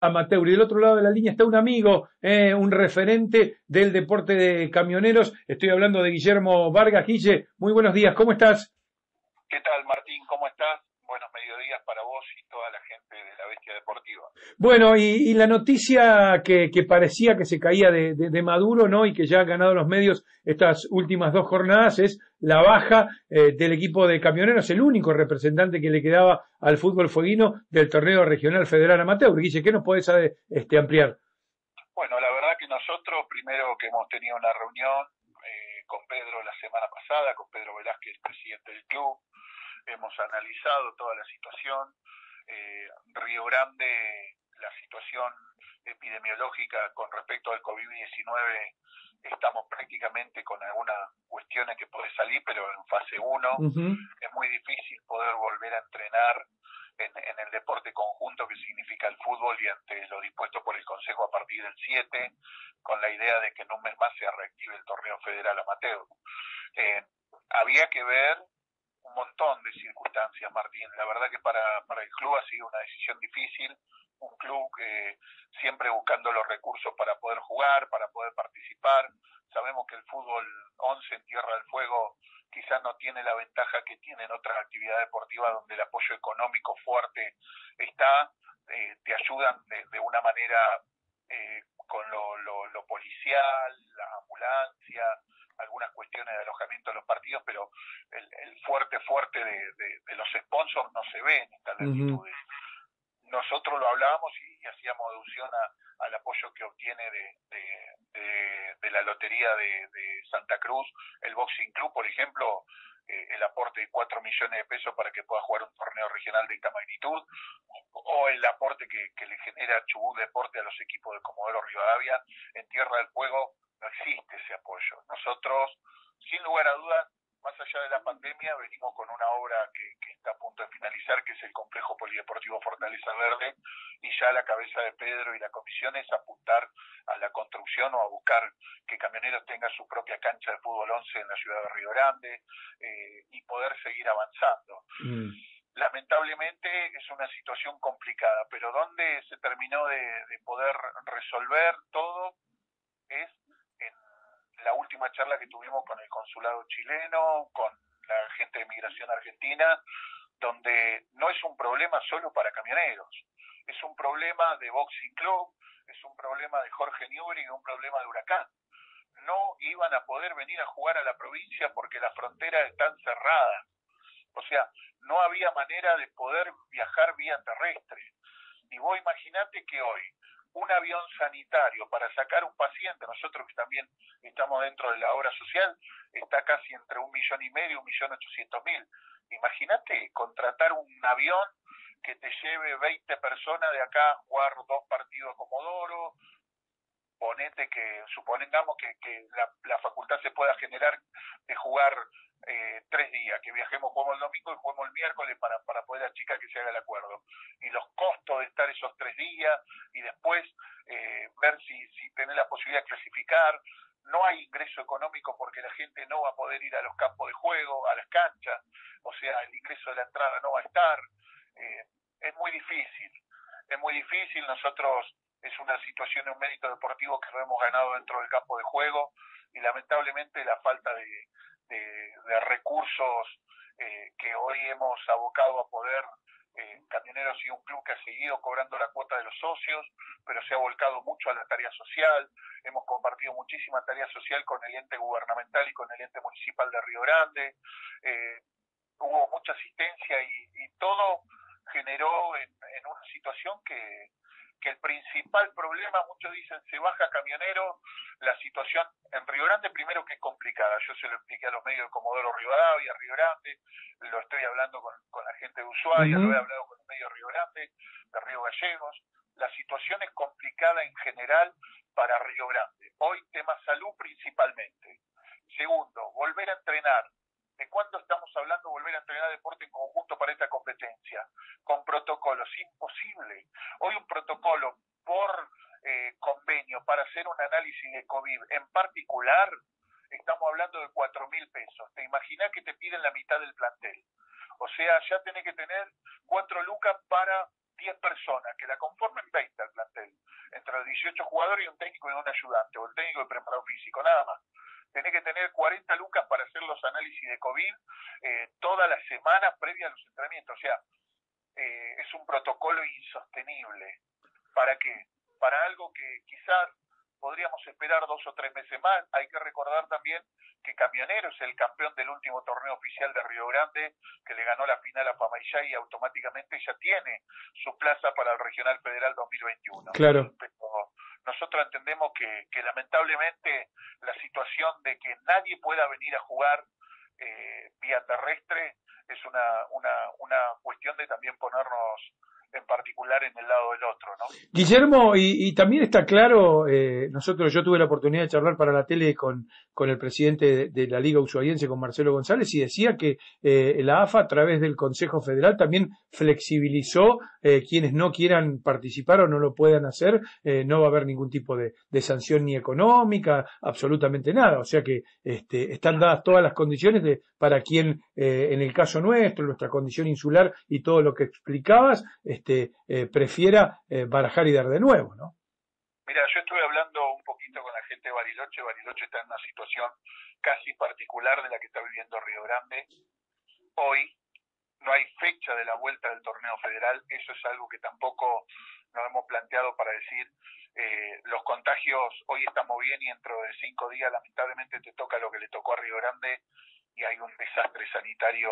amateur. Y del otro lado de la línea está un amigo, un referente del deporte de camioneros. Estoy hablando de Guillermo Vargas. Guille, muy buenos días, ¿cómo estás? ¿Qué tal, Martín? ¿Cómo estás? Buenos mediodías para vos y toda la gente de la Bestia Deportiva. Bueno, y la noticia que parecía que se caía de Maduro, ¿no? Y que ya ha ganado los medios estas últimas dos jornadas es la baja del equipo de camioneros, el único representante que le quedaba al fútbol fueguino del torneo regional federal amateur. Guille, ¿qué nos podés ampliar? Bueno, la verdad que nosotros, primero que hemos tenido una reunión con Pedro la semana pasada, con Pedro Velázquez, presidente del club, hemos analizado toda la situación. Río Grande, la situación epidemiológica con respecto al COVID-19, estamos prácticamente con algunas cuestiones que puede salir, pero en fase 1 es muy difícil poder volver a entrenar en el deporte conjunto que significa el fútbol y ante lo dispuesto por el Consejo a partir del 7, con la idea de que en un mes más se reactive el torneo federal amateur. Había que ver un montón de circunstancias, Martín. La verdad que para el club ha sido una decisión difícil, un club que siempre buscando los recursos para poder jugar, para poder participar. Sabemos que el fútbol 11 en Tierra del Fuego quizás no tiene la ventaja que tiene en otras actividades deportivas donde el apoyo económico fuerte está, te ayudan de una manera con lo policial, la ambulancia, algunas cuestiones de alojamiento de los partidos, pero el fuerte de los sponsors no se ve en estas latitudes. Nosotros lo hablábamos y hacíamos alusión al apoyo que obtiene de la lotería de Santa Cruz, el Boxing Club, por ejemplo, el aporte de 4 millones de pesos para que pueda jugar un torneo regional de esta magnitud, o el aporte que le genera Chubut Deporte a los equipos de Comodoro Rivadavia. En Tierra del Fuego no existe ese apoyo. Nosotros, sin lugar a dudas, más allá de la pandemia, venimos con una obra que está a punto de finalizar, que es el complejo polideportivo Fortaleza Verde, y ya la cabeza de Pedro y la comisión es apuntar a la construcción o a buscar que Camioneros tenga su propia cancha de fútbol 11 en la ciudad de Río Grande, y poder seguir avanzando. Lamentablemente es una situación complicada, pero donde se terminó de poder resolver todo es en la última charla que tuvimos con el consulado chileno, con la gente de Migración Argentina, donde no es un problema solo para camioneros, es un problema de Boxing Club, es un problema de Jorge Newbery y un problema de Huracán. No iban a poder venir a jugar a la provincia porque las fronteras están cerradas. O sea, no había manera de poder viajar vía terrestre. Y vos imaginate que hoy un avión sanitario para sacar un paciente, nosotros que también estamos dentro de la obra social, está casi entre 1,5 millones y 1.800.000. Imagínate contratar un avión que te lleve 20 personas de acá a jugar 2 partidos a Comodoro. Ponete que, supongamos que la facultad se pueda generar de jugar 3 días, que viajemos, jugamos el domingo y jugamos el miércoles para poder achicar que se haga el acuerdo. Y los costos de estar esos 3 días y después ver si tenés la posibilidad de clasificar. No hay ingreso económico porque la gente no va a poder ir a los campos de juego, a las canchas, o sea, el ingreso de la entrada no va a estar. Es muy difícil, nosotros es una situación en un mérito deportivo que no hemos ganado dentro del campo de juego y lamentablemente la falta de recursos que hoy hemos abocado a poder. Camioneros y un club que ha seguido cobrando la cuota de los socios, pero se ha volcado mucho a la tarea social. Hemos compartido muchísima tarea social con el ente gubernamental y con el ente municipal de Río Grande. Hubo mucha asistencia y todo generó en una situación que el principal problema, muchos dicen, se baja Camionero, la situación en Río Grande, primero que es complicada. Yo se lo expliqué a los medios de Comodoro Rivadavia, Río Grande, lo estoy hablando con la gente de Ushuaia, lo he hablado con los medios de Río Grande, de Río Gallegos. La situación es complicada en general para Río Grande. Hoy tema salud principalmente. Segundo, volver a entrenar. ¿De cuándo estamos hablando volver a entrenar deporte en conjunto para esta competencia? Con protocolos, imposible. Hoy un protocolo por convenio para hacer un análisis de COVID en particular, estamos hablando de 4.000 pesos. ¿Te imaginás que te piden la mitad del plantel? O sea, ya tenés que tener 4 lucas para 10 personas, que la conformen 20 al plantel. 18 jugadores y un técnico y un ayudante, o el técnico de preparado físico, nada más. Tenés que tener 40 lucas para hacer los análisis de COVID todas las semanas previas a los entrenamientos. O sea, es un protocolo insostenible. ¿Para qué? Para algo que quizás podríamos esperar 2 o 3 meses más. Hay que recordar también que Camioneros es el campeón del último torneo oficial de Río Grande, que le ganó la final a Pamayá y automáticamente ya tiene su plaza para el Regional Federal 2021. Claro. Pero nosotros entendemos que lamentablemente la situación de que nadie pueda venir a jugar vía terrestre es una cuestión de también ponernos en particular en el lado del otro, ¿no? Guillermo, y también está claro, yo tuve la oportunidad de charlar para la tele con el presidente de la Liga Ushuaiense, con Marcelo González, y decía que la AFA a través del Consejo Federal también flexibilizó quienes no quieran participar o no lo puedan hacer, no va a haber ningún tipo de sanción ni económica, absolutamente nada, o sea que están dadas todas las condiciones para quien, en el caso nuestro, nuestra condición insular y todo lo que explicabas, prefiera barajar y dar de nuevo, ¿no? Mira, yo estuve hablando un poquito con la gente de Bariloche. Bariloche está en una situación casi particular de la que está viviendo Río Grande. Hoy no hay fecha de la vuelta del torneo federal, eso es algo que tampoco nos hemos planteado para decir, los contagios hoy estamos bien y dentro de 5 días lamentablemente te toca lo que le tocó a Río Grande y hay un desastre sanitario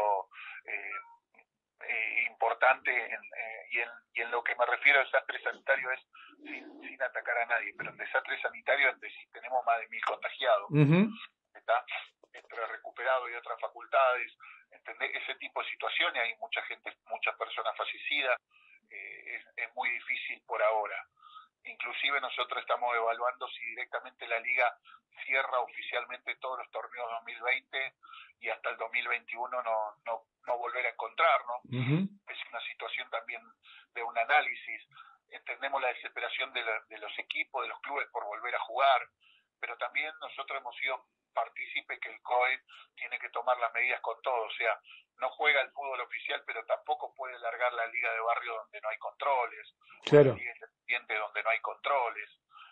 importante y en lo que me refiero a desastre sanitario es sin atacar a nadie, pero en desastre sanitario es decir, tenemos más de 1000 contagiados, ¿está? Entre recuperados y otras facultades, ¿entendés? Ese tipo de situaciones, hay mucha gente, muchas personas fallecidas, es muy difícil por ahora. Inclusive nosotros estamos evaluando si directamente la liga cierra oficialmente todos los torneos 2020 y hasta el 2021 no volver a encontrarnos. Es una situación también de un análisis. Entendemos la desesperación de los equipos, de los clubes por volver a jugar, pero también nosotros hemos sido partícipes que el COE tiene que tomar las medidas con todo, o sea, no juega el fútbol oficial, pero tampoco puede largar la liga de barrio donde no hay controles, claro, la liga independiente donde no hay controles.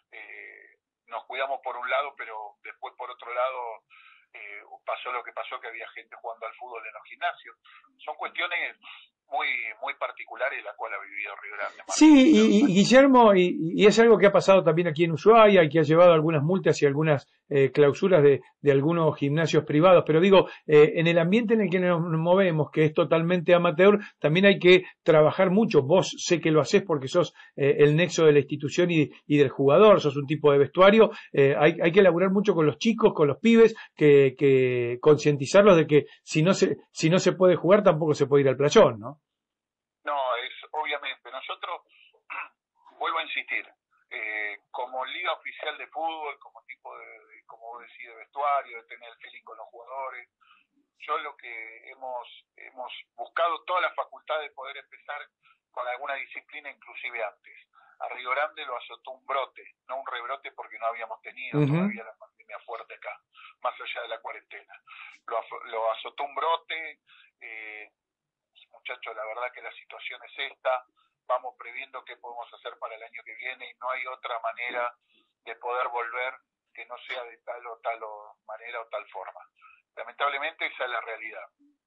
Nos cuidamos por un lado, pero después por otro lado pasó lo que pasó, que había gente jugando al fútbol en los gimnasios. Son cuestiones muy particulares la cual ha vivido Río Grande. Sí, y Guillermo, y es algo que ha pasado también aquí en Ushuaia y que ha llevado algunas multas y algunas clausuras de algunos gimnasios privados, pero digo, en el ambiente en el que nos movemos, que es totalmente amateur, también hay que trabajar mucho. Vos sé que lo hacés porque sos el nexo de la institución y del jugador, sos un tipo de vestuario, hay que laburar mucho con los chicos, con los pibes, que concientizarlos de que si no se puede jugar tampoco se puede ir al playón, ¿no? No, es obviamente. Nosotros, vuelvo a insistir, como liga oficial de fútbol, como tipo como vos decís, de vestuario, de tener el feeling con los jugadores, yo lo que hemos buscado toda la facultad de poder empezar con alguna disciplina inclusive antes. A Río Grande lo azotó un brote, no un rebrote porque no habíamos tenido todavía la pandemia fuerte acá, más allá de la cuarentena. Lo azotó un brote, muchachos, la verdad que la situación es esta, vamos previendo qué podemos hacer para el año que viene y no hay otra manera de poder volver que no sea de tal o manera o tal forma. Lamentablemente esa es la realidad.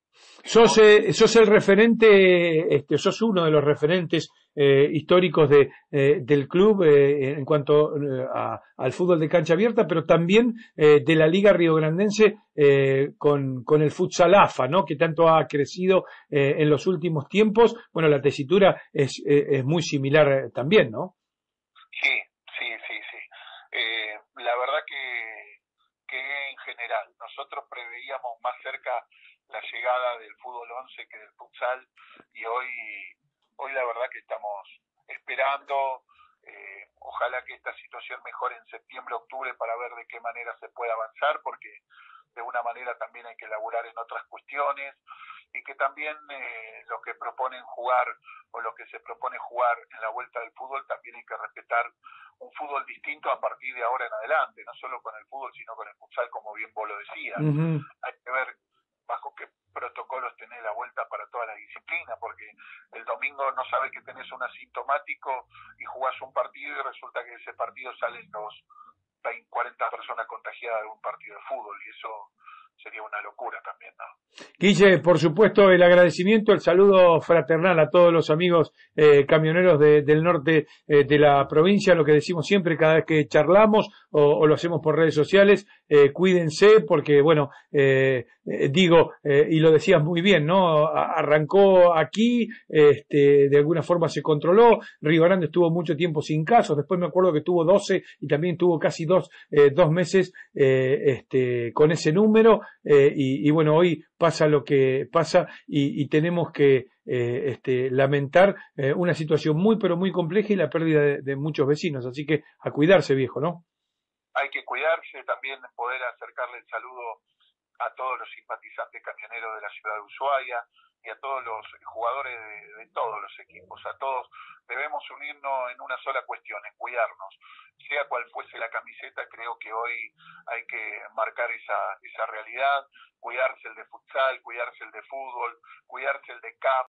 Sos el referente, sos uno de los referentes históricos del club en cuanto al fútbol de cancha abierta, pero también de la Liga Riograndense con el futsal AFA, ¿no? Que tanto ha crecido en los últimos tiempos. Bueno, la tesitura es muy similar también, ¿no? Sí. La verdad que en general nosotros preveíamos más cerca la llegada del fútbol 11 que del futsal y hoy la verdad que estamos esperando, ojalá que esta situación mejore en septiembre, octubre para ver de qué manera se puede avanzar, porque de una manera también hay que elaborar en otras cuestiones y que también los que proponen jugar o los que se propone jugar en la vuelta del fútbol también hay que respetar un fútbol distinto a partir de ahora en adelante, no solo con el fútbol sino con el futsal, como bien vos lo decías. Hay que ver bajo qué protocolos tenés la vuelta para toda la disciplina, porque el domingo no sabes que tenés un asintomático y jugás un partido y resulta que ese partido salen 40 personas contagiadas de un partido de fútbol, y eso sería una locura también, ¿no? Guille, por supuesto, el agradecimiento, el saludo fraternal a todos los amigos camioneros del norte de la provincia, lo que decimos siempre cada vez que charlamos o lo hacemos por redes sociales, cuídense porque, bueno, y lo decías muy bien, ¿no? Arrancó aquí, de alguna forma se controló, Río Grande estuvo mucho tiempo sin casos, después me acuerdo que tuvo 12 y también tuvo casi dos meses con ese número, y bueno, hoy pasa lo que pasa y tenemos que lamentar una situación muy pero muy compleja y la pérdida de muchos vecinos, así que a cuidarse, viejo, ¿no? Hay que cuidarse, también poder acercarle el saludo a todos los simpatizantes camioneros de la ciudad de Ushuaia y a todos los jugadores de todos los equipos, a todos debemos unirnos en una sola cuestión, en cuidarnos. Sea cual fuese la camiseta, creo que hoy hay que marcar esa realidad, cuidarse el de futsal, cuidarse el de fútbol, cuidarse el de campo.